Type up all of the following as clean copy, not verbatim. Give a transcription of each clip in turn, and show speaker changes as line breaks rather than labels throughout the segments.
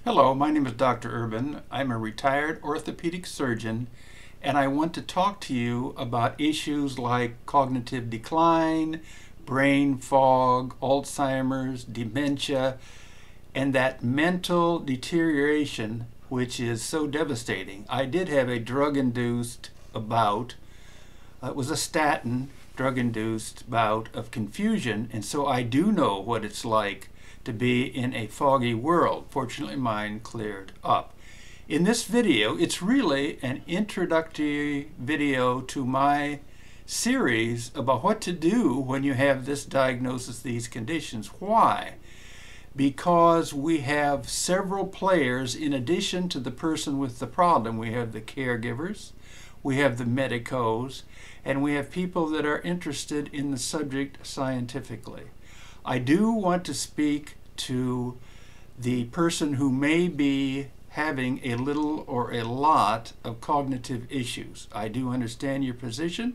Hello, my name is Dr. Urban. I'm a retired orthopedic surgeon, and I want to talk to you about issues like cognitive decline, brain fog, Alzheimer's, dementia, and that mental deterioration which is so devastating. I did have a drug-induced bout. It was a statin drug-induced bout of confusion, and so I do know what it's like to be in a foggy world. Fortunately, mine cleared up. In this video, it's really an introductory video to my series about what to do when you have this diagnosis, these conditions. Why? Because we have several players in addition to the person with the problem. We have the caregivers, we have the medicos, and we have people that are interested in the subject scientifically. I do want to speak to the person who may be having a little or a lot of cognitive issues. I do understand your position,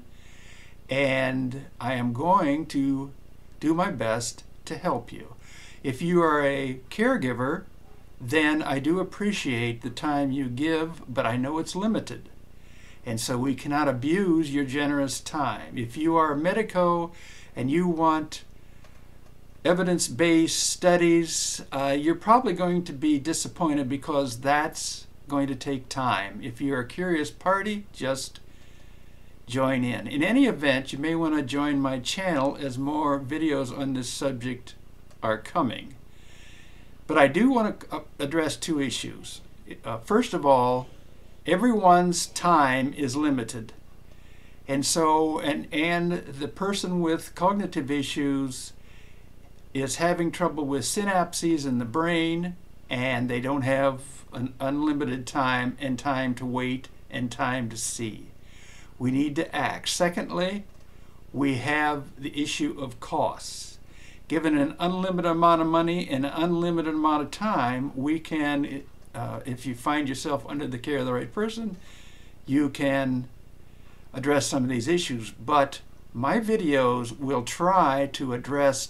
and I am going to do my best to help you. If you are a caregiver, then I do appreciate the time you give, but I know it's limited. And so we cannot abuse your generous time. If you are a medico and you want evidence-based studies, you're probably going to be disappointed because that's going to take time. If you're a curious party, just join in. In any event, you may want to join my channel as more videos on this subject are coming. But I do want to address two issues. First of all, everyone's time is limited. And so, and the person with cognitive issues is having trouble with synapses in the brain, and they don't have an unlimited time and time to wait and time to see. We need to act. Secondly, we have the issue of costs. Given an unlimited amount of money and an unlimited amount of time, we can, if you find yourself under the care of the right person, you can address some of these issues. But my videos will try to address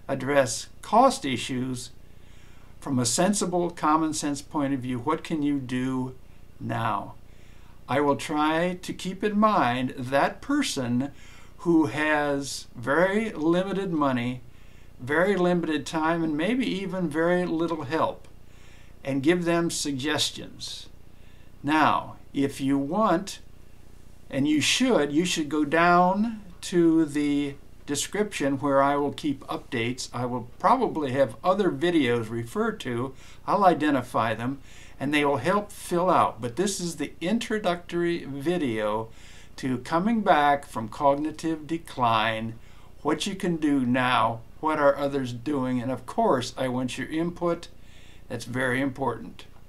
cost issues from a sensible, common sense point of view. What can you do now? I will try to keep in mind that person who has very limited money, very limited time, and maybe even very little help, and give them suggestions. Now, if you want, and you should go down to the description where I will keep updates. I will probably have other videos referred to. I'll identify them, and they will help fill out. But this is the introductory video to coming back from cognitive decline, what you can do now, what are others doing, and of course I want your input. That's very important.